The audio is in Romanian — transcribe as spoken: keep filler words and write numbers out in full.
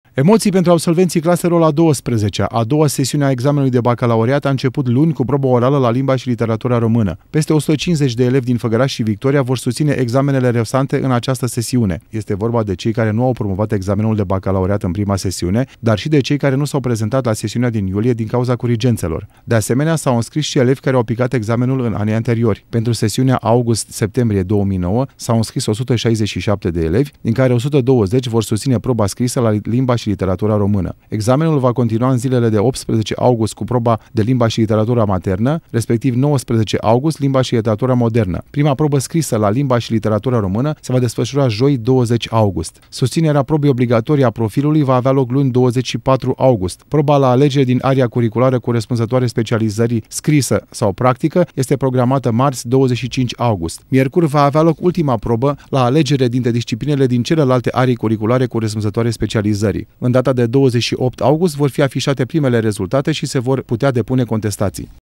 Emoții pentru absolvenții claselor a douăsprezecea. A doua sesiune a examenului de bacalaureat a început luni cu probă orală la limba și literatura română. Peste o sută cincizeci de elevi din Făgăraș și Victoria vor susține examenele restante în această sesiune. Este vorba de cei care nu au promovat examenul de bacalaureat în prima sesiune, dar și de cei care nu s-au prezentat la sesiunea din iulie din cauza corigențelor. De asemenea, s-au înscris și elevi care au aplicat examenul în anii anteriori. Pentru sesiunea august-septembrie două mii nouă s-au înscris o sută șaizeci și șapte de elevi, din care o sută douăzeci vor susține proba scrisă la limba și literatura română. Examenul va continua în zilele de optsprezece august cu proba de limba și literatura maternă, respectiv nouăsprezece august limba și literatura modernă. Prima probă scrisă la limba și literatura română se va desfășura joi douăzeci august. Susținerea probei obligatorii a profilului va avea loc luni douăzeci și patru august. Proba la alegere din aria curriculară corespunzătoare specializării scrisă sau practică este programată marți douăzeci și cinci august. Miercuri va avea loc ultima probă la alegere dintre disciplinele din celelalte arii curriculare corespunzătoare specializării. În data de douăzeci și opt august vor fi afișate primele rezultate și se vor putea depune contestații.